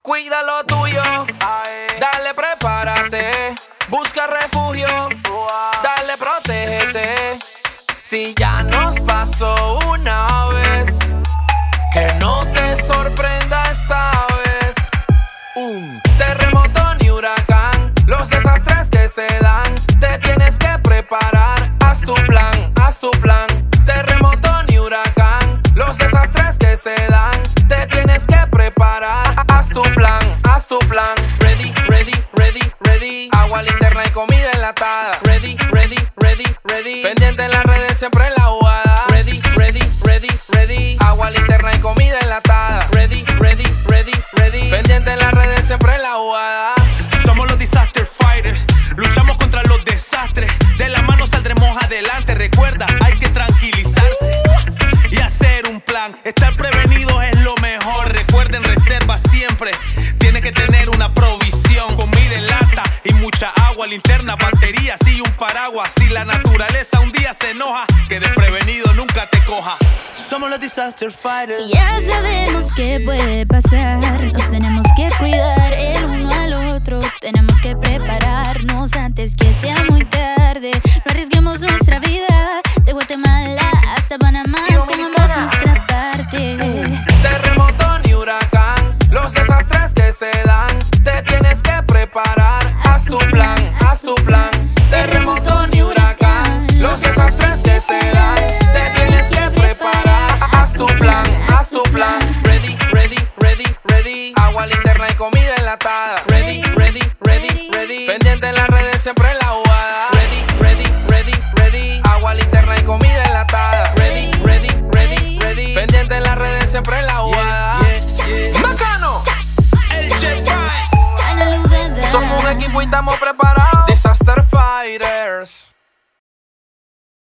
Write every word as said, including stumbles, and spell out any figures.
Cuida lo tuyo, dale, prepárate, busca refugio, dale, protégete. Si ya nos pasó una vez, que no te sorprenda esta vez. Un terremoto ni huracán, los desastres que se dan, te tienes que preparar. Haz tu plan, haz tu plan. Terremoto ni huracán, los desastres que se dan, te tienes que preparar. Haz tu plan, haz tu plan. Ready, ready, ready, ready. Agua, linterna y comida enlatada. Ready, ready, ready, ready. Pendiente en las redes, siempre en la jugada. Ready, ready, ready, ready. Agua, linterna y comida enlatada. Ready, ready, ready, ready. Pendiente en las redes, siempre en la jugada. Somos los Disaster Fighters, luchamos contra los desastres. De la mano saldremos adelante. Recuerda, hay que tranquilizarse y hacer un plan. Estar prevenidos es lo mejor. Recuerden, reserva siempre. Tienes que tener una provisión, comida en lata y mucha agua, linterna, baterías y un paraguas. Si la naturaleza un día se enoja, que desprevenido nunca te coja. Somos los Disaster Fighters. Si ya sabemos qué puede pasar, nos tenemos que cuidar el uno al otro. Tenemos que prepararnos antes que sea muy tarde. No arriesguemos nuestra vida. De Guatemala hasta Panamá, pongamos nuestra parte. Terremoto ni huracán, los desastres que se dan, te tienes que preparar. Haz tu plan, haz tu plan. Terremoto ni huracán, los desastres que se dan, te tienes que preparar. Haz tu plan, haz tu plan. Ready, ready, ready, ready. Agua, linterna y comida enlatada. Ready, ready, ready, ready. Pendiente en las redes, siempre en la jugada. Ready, ready, ready, ready. Agua, linterna y comida enlatada. Ready, ready, ready, ready. Pendiente en las redes, siempre en la jugada.